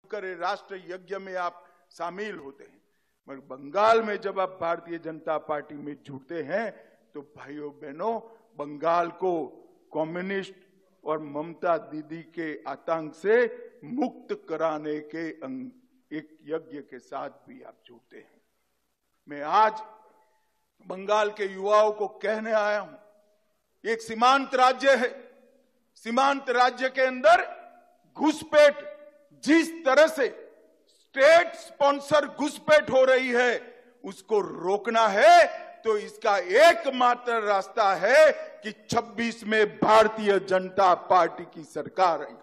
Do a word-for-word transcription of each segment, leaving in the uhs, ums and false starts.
करे राष्ट्र यज्ञ में आप शामिल होते हैं, मगर बंगाल में जब आप भारतीय जनता पार्टी में जुड़ते हैं तो भाइयों बहनों, बंगाल को कम्युनिस्ट और ममता दीदी के आतंक से मुक्त कराने के एक यज्ञ के साथ भी आप जुड़ते हैं। मैं आज बंगाल के युवाओं को कहने आया हूं, एक सीमांत राज्य है, सीमांत राज्य के अंदर घुसपैठ जिस तरह से स्टेट स्पॉन्सर घुसपैठ हो रही है उसको रोकना है तो इसका एकमात्र रास्ता है कि छब्बीस में भारतीय जनता पार्टी की सरकार आई।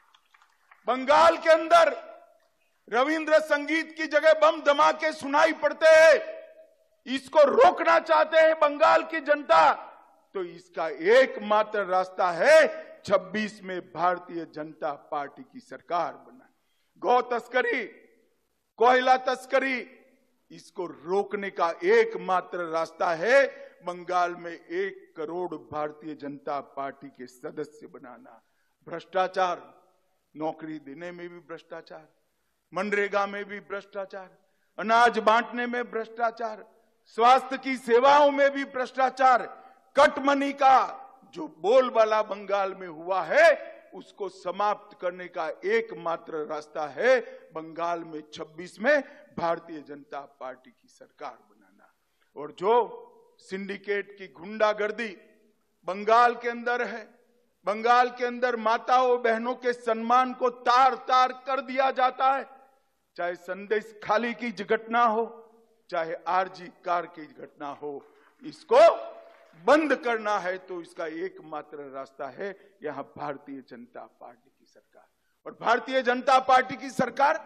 बंगाल के अंदर रविंद्र संगीत की जगह बम धमाके सुनाई पड़ते हैं, इसको रोकना चाहते हैं बंगाल की जनता, तो इसका एकमात्र रास्ता है छब्बीस में भारतीय जनता पार्टी की सरकार बनाना। गौ तस्करी, कोयला तस्करी, इसको रोकने का एकमात्र रास्ता है बंगाल में एक करोड़ भारतीय जनता पार्टी के सदस्य बनाना। भ्रष्टाचार, नौकरी देने में भी भ्रष्टाचार, मनरेगा में भी भ्रष्टाचार, अनाज बांटने में भ्रष्टाचार, स्वास्थ्य की सेवाओं में भी भ्रष्टाचार, कटमनी का जो बोलबाला बंगाल में हुआ है उसको समाप्त करने का एकमात्र रास्ता है बंगाल में छब्बीस में भारतीय जनता पार्टी की सरकार बनाना। और जो सिंडिकेट की गुंडागर्दी बंगाल के अंदर है, बंगाल के अंदर माताओं बहनों के सम्मान को तार तार कर दिया जाता है, चाहे संदेश खाली की घटना हो, चाहे आरजी कार की घटना हो, इसको बंद करना है तो इसका एकमात्र रास्ता है यहां भारतीय जनता पार्टी की सरकार। और भारतीय जनता पार्टी की सरकार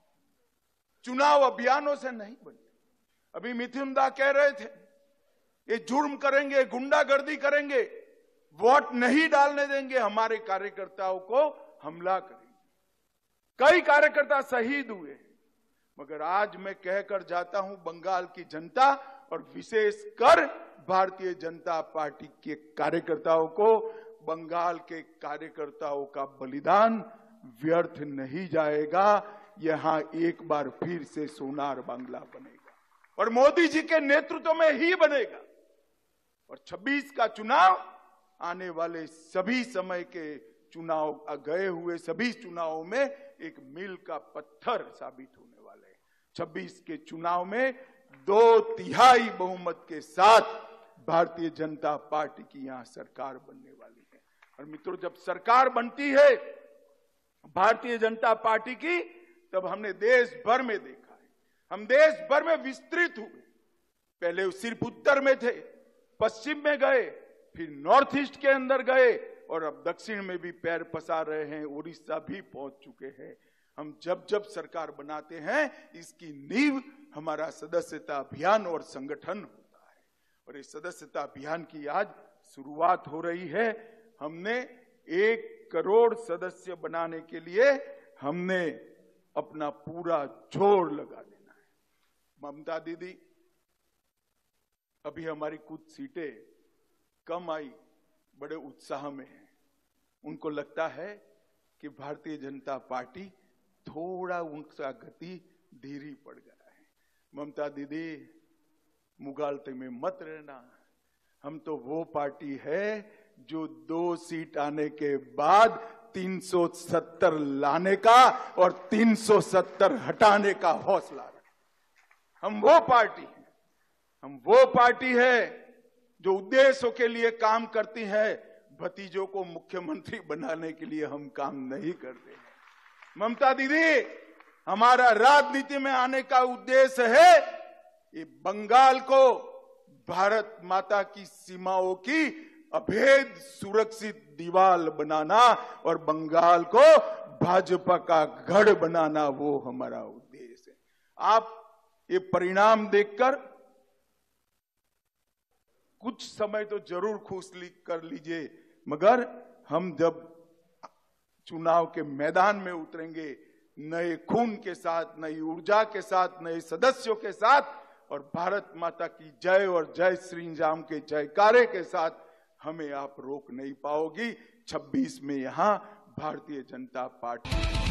चुनाव अभियानों से नहीं बनी। अभी मिथुन दा कह रहे थे ये जुर्म करेंगे, गुंडागर्दी करेंगे, वोट नहीं डालने देंगे, हमारे कार्यकर्ताओं को हमला करेंगे। कई कार्यकर्ता शहीद हुए, मगर आज मैं कहकर जाता हूं बंगाल की जनता और विशेषकर भारतीय जनता पार्टी के कार्यकर्ताओं को, बंगाल के कार्यकर्ताओं का बलिदान व्यर्थ नहीं जाएगा। यहां एक बार फिर से सोनार बांग्ला बनेगा और मोदी जी के नेतृत्व में ही बनेगा। और छब्बीस का चुनाव आने वाले सभी समय के चुनाव, गए हुए सभी चुनावों में एक मील का पत्थर साबित होने वाले हैं। छब्बीस के चुनाव में दो तिहाई बहुमत के साथ भारतीय जनता पार्टी की यहां सरकार बनने वाली है। और मित्रों, जब सरकार बनती है भारतीय जनता पार्टी की, तब हमने देश भर में देखा है, हम देश भर में विस्तृत हुए। पहले सिर्फ उत्तर में थे, पश्चिम में गए, फिर नॉर्थ ईस्ट के अंदर गए और अब दक्षिण में भी पैर पसार रहे हैं, उड़ीसा भी पहुंच चुके हैं। हम जब जब सरकार बनाते हैं इसकी नींव हमारा सदस्यता अभियान और संगठन होता है। और इस सदस्यता अभियान की आज शुरुआत हो रही है। हमने एक करोड़ सदस्य बनाने के लिए हमने अपना पूरा जोर लगा देना है। ममता दीदी, अभी हमारी कुछ सीटें कम आई, बड़े उत्साह में है। उनको लगता है कि भारतीय जनता पार्टी थोड़ा उनका गति धीरी पड़ गया है। ममता दीदी, मुगालते में मत रहना, हम तो वो पार्टी है जो दो सीट आने के बाद तीन सौ सत्तर लाने का और तीन सौ सत्तर हटाने का हौसला रखे। हम वो पार्टी हैं, हम वो पार्टी है जो उद्देश्यों के लिए काम करती है। भतीजों को मुख्यमंत्री बनाने के लिए हम काम नहीं करते हैं। ममता दीदी, हमारा राजनीति में आने का उद्देश्य है ये बंगाल को भारत माता की सीमाओं की अभेद सुरक्षित दीवार बनाना और बंगाल को भाजपा का गढ़ बनाना, वो हमारा उद्देश्य है। आप ये परिणाम देखकर कुछ समय तो जरूर खुश कर लीजिए, मगर हम जब चुनाव के मैदान में उतरेंगे नए खून के साथ, नई ऊर्जा के साथ, नए सदस्यों के साथ और भारत माता की जय और जय श्री राम के जयकारे के साथ, हमें आप रोक नहीं पाओगी। छब्बीस में यहां भारतीय जनता पार्टी